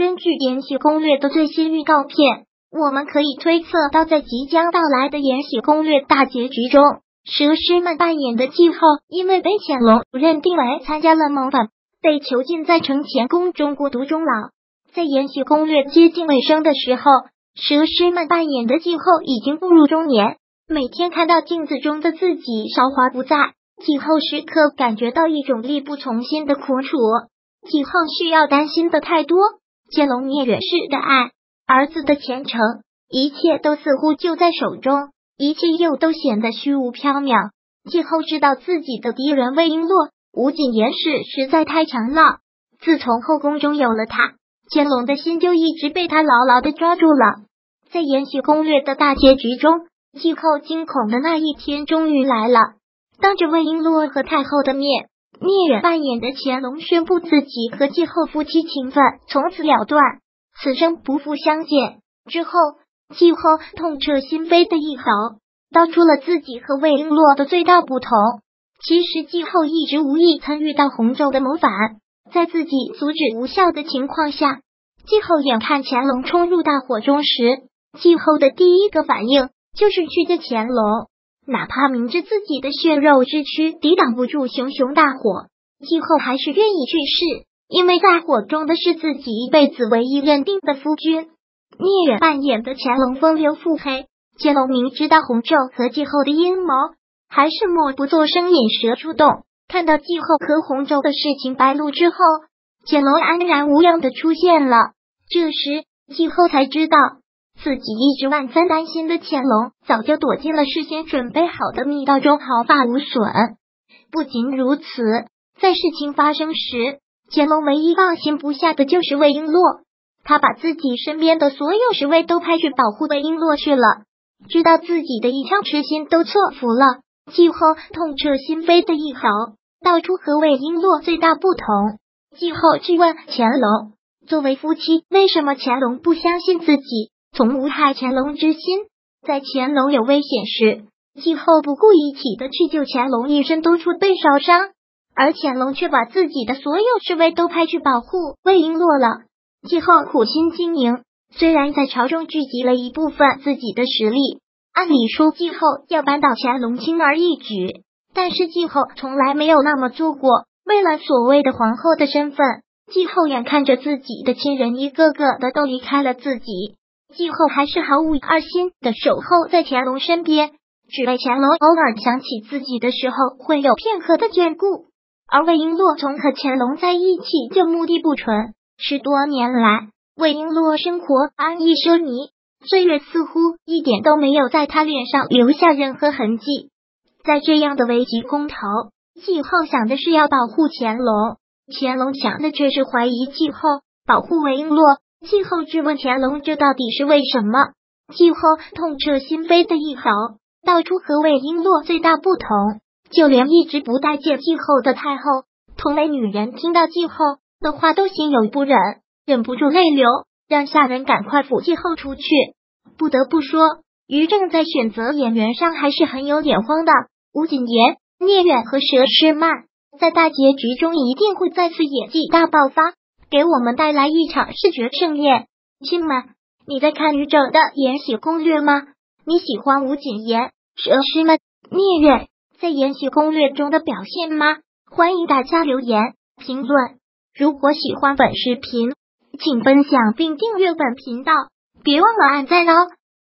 根据《延禧攻略》的最新预告片，我们可以推测到，在即将到来的《延禧攻略》大结局中，佘诗曼扮演的继后因为被乾隆认定为参加了谋反，被囚禁在承乾宫中孤独终老。在《延禧攻略》接近尾声的时候，佘诗曼扮演的继后已经步入中年，每天看到镜子中的自己韶华不再，继后时刻感觉到一种力不从心的苦楚。继后需要担心的太多，乾隆聂远氏的爱，儿子的前程，一切都似乎就在手中，一切又都显得虚无缥缈。继后知道自己的敌人魏璎珞、吴谨言是实在太强了，自从后宫中有了他，乾隆的心就一直被他牢牢的抓住了。在《延禧攻略》的大结局中，继后惊恐的那一天终于来了。当着魏璎珞和太后的面，聂远扮演的乾隆宣布自己和继后夫妻情分从此了断，此生不复相见。之后，继后痛彻心扉的一刀，道出了自己和魏璎珞的最大不同。其实继后一直无意参与到洪州的谋反，在自己阻止无效的情况下，继后眼看乾隆冲入大火中时，继后的第一个反应就是去救乾隆。哪怕明知自己的血肉之躯抵挡不住熊熊大火，继后还是愿意去试，因为在火中的是自己一辈子唯一认定的夫君。聂远扮演的乾隆风流腹黑，乾隆明知道洪州和继后的阴谋，还是默不作声，引蛇出洞。看到继后和洪州的事情败露之后，乾隆安然无恙的出现了。这时继后才知道，自己一直万分担心的乾隆早就躲进了事先准备好的密道中，毫发无损。不仅如此，在事情发生时，乾隆唯一放心不下的就是魏璎珞，他把自己身边的所有侍卫都派去保护魏璎珞去了。知道自己的一腔痴心都错付了，继后痛彻心扉的一刀，道出和魏璎珞最大不同。继后质问乾隆，作为夫妻，为什么乾隆不相信自己，从无害乾隆之心？在乾隆有危险时，继后不顾一起的去救乾隆，一身都处被烧伤，而乾隆却把自己的所有侍卫都派去保护魏璎珞了。继后苦心经营，虽然在朝中聚集了一部分自己的实力，按理说继后要扳倒乾隆轻而易举，但是继后从来没有那么做过。为了所谓的皇后的身份，继后眼看着自己的亲人一个个的都离开了自己，继后还是毫无二心的守候在乾隆身边，只为乾隆偶尔想起自己的时候会有片刻的眷顾。而魏璎珞从和乾隆在一起就目的不纯，10多年来魏璎珞生活安逸奢靡，岁月似乎一点都没有在她脸上留下任何痕迹。在这样的危急关头，继后想的是要保护乾隆，乾隆想的却是怀疑继后保护魏璎珞。继后质问乾隆，这到底是为什么？继后痛彻心扉的一刀，道出和魏璎珞最大不同。就连一直不待见继后的太后，同为女人，听到继后的话都心有不忍，忍不住泪流，让下人赶快扶继后出去。不得不说，于正在选择演员上还是很有眼光的。吴谨言、聂远和佘诗曼在大结局中一定会再次演技大爆发，给我们带来一场视觉盛宴。亲们，你在看于正的《延禧攻略》吗？你喜欢吴谨言、佘诗曼、聂远在《延禧攻略》中的表现吗？欢迎大家留言评论。如果喜欢本视频，请分享并订阅本频道，别忘了按赞哦。